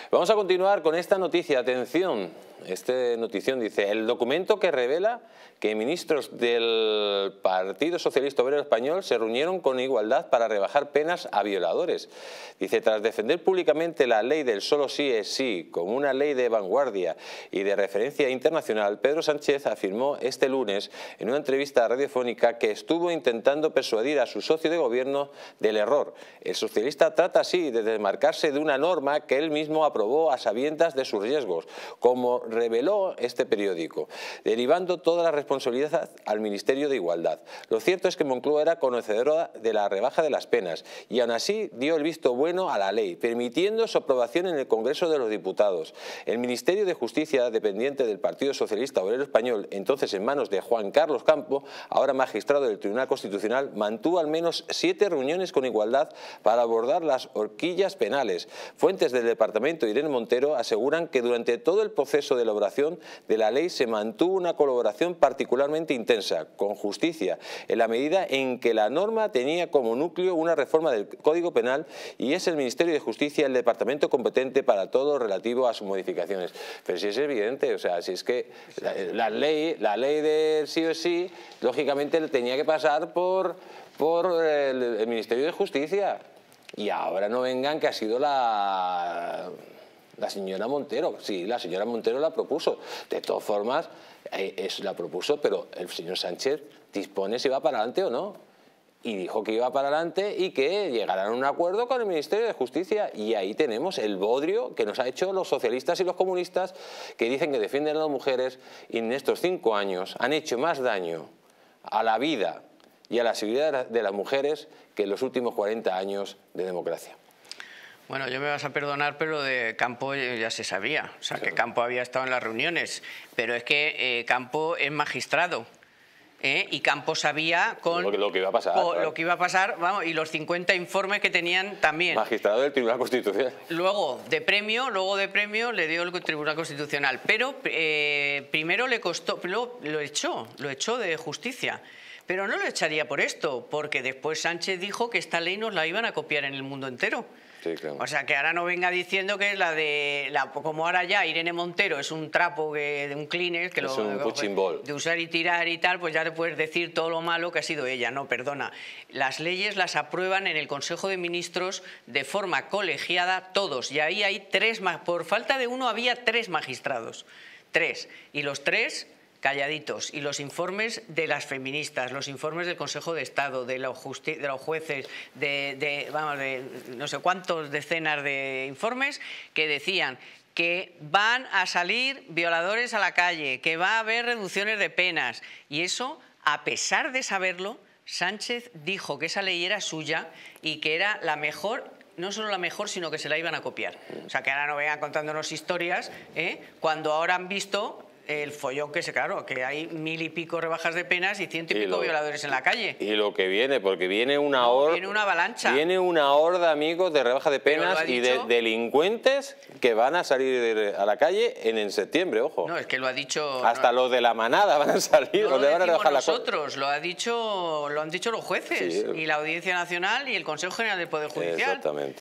Vamos a continuar con esta noticia. Atención, esta notición dice: el documento que revela que ministros del Partido Socialista Obrero Español se reunieron con igualdad para rebajar penas a violadores. Dice: tras defender públicamente la ley del solo sí es sí como una ley de vanguardia y de referencia internacional, Pedro Sánchez afirmó este lunes en una entrevista radiofónica que estuvo intentando persuadir a su socio de gobierno del error. El socialista trata así de desmarcarse de una norma que él mismo aprobó a sabiendas de sus riesgos, como reveló este periódico, derivando toda la responsabilidad al Ministerio de Igualdad. Lo cierto es que Moncloa era conocedora de la rebaja de las penas y aún así dio el visto bueno a la ley, permitiendo su aprobación en el Congreso de los Diputados. El Ministerio de Justicia, dependiente del Partido Socialista Obrero Español, entonces en manos de Juan Carlos Campo, ahora magistrado del Tribunal Constitucional, mantuvo al menos 7 reuniones con igualdad para abordar las horquillas penales. Fuentes del departamento, Irene Montero, aseguran que durante todo el proceso de elaboración de la ley se mantuvo una colaboración particularmente intensa con Justicia, en la medida en que la norma tenía como núcleo una reforma del Código Penal y es el Ministerio de Justicia el departamento competente para todo relativo a sus modificaciones. Pero si es evidente, o sea, si es que la ley del sí o sí, lógicamente tenía que pasar por el Ministerio de Justicia. Y ahora no vengan que ha sido la señora Montero. Sí, la señora Montero la propuso. De todas formas, la propuso, pero el señor Sánchez dispone si va para adelante o no. Y dijo que iba para adelante y que llegarán a un acuerdo con el Ministerio de Justicia. Y ahí tenemos el bodrio que nos ha hecho los socialistas y los comunistas, que dicen que defienden a las mujeres y en estos 5 años han hecho más daño a la vida y a la seguridad de las mujeres que en los últimos 40 años de democracia. Bueno, yo me vas a perdonar, pero de Campo ya se sabía. O sea, que Campo había estado en las reuniones. Pero es que Campo es magistrado. Y Campo sabía lo que iba a pasar, claro. Lo que iba a pasar, vamos, y los 50 informes que tenían también. Magistrado del Tribunal Constitucional. Luego de premio le dio el Tribunal Constitucional. Pero primero le costó, lo echó de Justicia. Pero no lo echaría por esto, porque después Sánchez dijo que esta ley nos la iban a copiar en el mundo entero. Sí, claro. O sea, que ahora no venga diciendo que es como ahora ya Irene Montero es un trapo de un cleaner, que es un punching ball de usar y tirar y tal, pues ya le puedes decir todo lo malo que ha sido ella. No, perdona. Las leyes las aprueban en el Consejo de Ministros de forma colegiada todos. Y ahí hay 3 más. Por falta de uno había 3 magistrados. 3. Y los 3... calladitos. Y los informes de las feministas, los informes del Consejo de Estado, de los jueces, vamos, de no sé cuántos decenas de informes que decían que van a salir violadores a la calle, que va a haber reducciones de penas. Y eso, a pesar de saberlo, Sánchez dijo que esa ley era suya y que era la mejor. No solo la mejor, sino que se la iban a copiar. O sea, que ahora no vengan contándonos historias, cuando ahora han visto el follón que claro, que hay 1000 y pico rebajas de penas y 100 y pico violadores en la calle. Y lo que viene, porque viene una horda. Viene una avalancha. Viene una horda, amigos, de rebajas de penas y de delincuentes que van a salir a la calle en septiembre, ojo. No, es que lo ha dicho. Hasta los de la manada van a salir. No lo lo van a rebajar nosotros, lo han dicho los jueces, sí, y la Audiencia Nacional y el Consejo General del Poder Judicial. Exactamente.